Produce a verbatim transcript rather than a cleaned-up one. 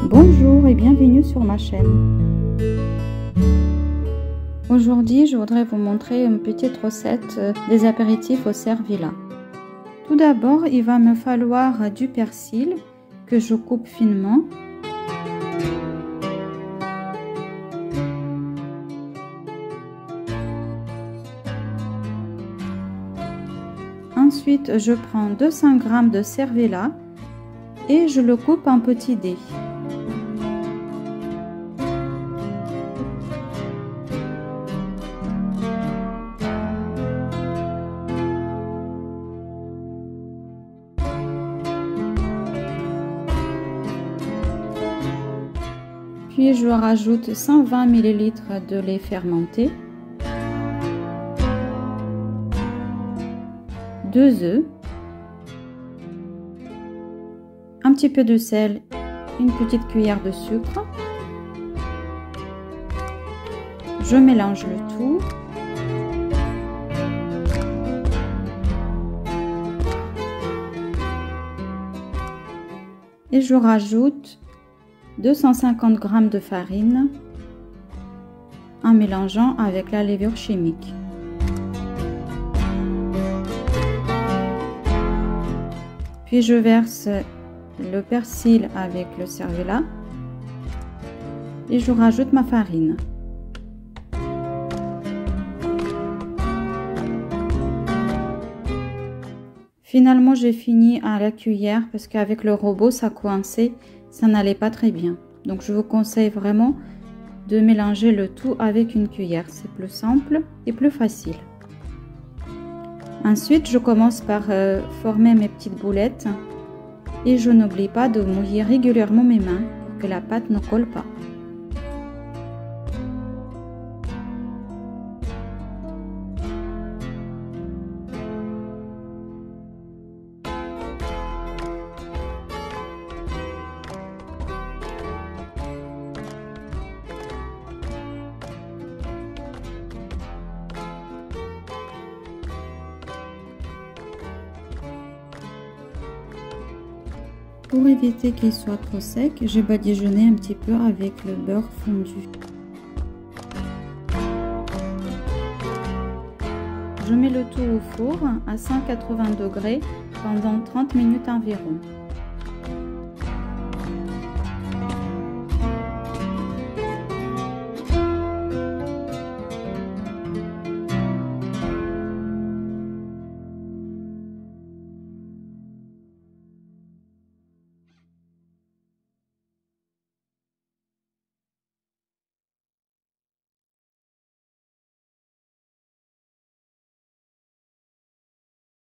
Bonjour et bienvenue sur ma chaîne. Aujourd'hui, je voudrais vous montrer une petite recette des apéritifs au cervelas. Tout d'abord, il va me falloir du persil que je coupe finement. Ensuite, je prends deux cents grammes de cervelas et je le coupe en petits dés. Puis je rajoute cent vingt millilitres de lait fermenté, deux œufs, un petit peu de sel, une petite cuillère de sucre. Je mélange le tout. Et je rajoute deux cent cinquante grammes de farine en mélangeant avec la levure chimique. Puis je verse le persil avec le cervelas et je rajoute ma farine. Finalement, j'ai fini à la cuillère parce qu'avec le robot, ça coinçait, ça n'allait pas très bien. Donc, je vous conseille vraiment de mélanger le tout avec une cuillère. C'est plus simple et plus facile. Ensuite, je commence par euh, former mes petites boulettes et je n'oublie pas de mouiller régulièrement mes mains pour que la pâte ne colle pas. Pour éviter qu'il soit trop sec, je badigeonner un petit peu avec le beurre fondu. Je mets le tout au four à cent quatre-vingts degrés pendant trente minutes environ.